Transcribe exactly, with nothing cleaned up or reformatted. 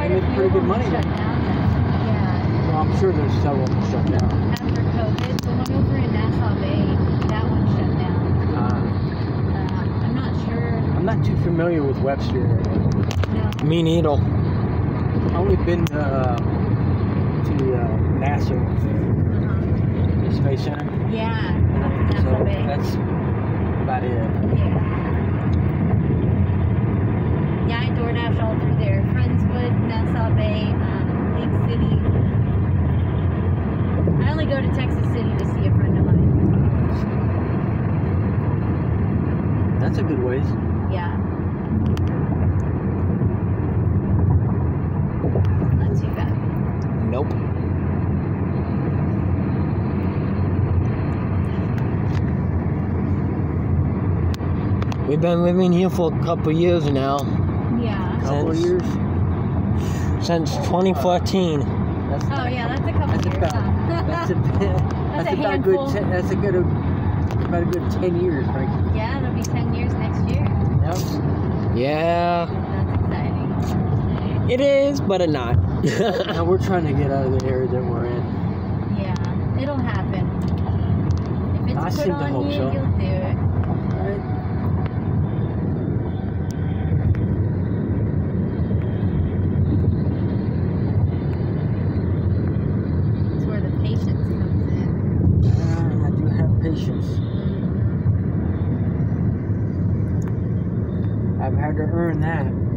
they make pretty good money. Shut down then. Yeah. Well, I'm sure there's several shut down. After COVID, the one over in Nassau Bay, that one shut down. Uh, Uh, I'm not sure. I'm not too familiar with Webster area. No. Me neither. I've only been to, uh, to uh, NASA, Uh-huh. the Space Center. Yeah. So Nassau Bay. that's about it. Yeah. Yeah, I DoorDash all through there. Friendswood, Nassau Bay, um, Big City. I only go to Texas City to see a friend of mine. That's a good ways. Yeah. Not too bad. Nope. We've been living here for a couple years now. Yeah. Couple of Since- years. Since twenty fourteen. That's Oh yeah, that's a couple That's years. about. huh? That's a bit. That's, a about a handful. good. Ten, that's a good. About a good ten years, Frankie. Yeah, it'll be ten years next year. Yep. Yeah, That's exciting. it is, but it not. Now we're trying to get out of the area that we're in. Yeah, it'll happen. If it's I put seem to on hope you, so. you'll do it. Right? It's where the patience comes in. Uh, I do have patience. I've had to earn that.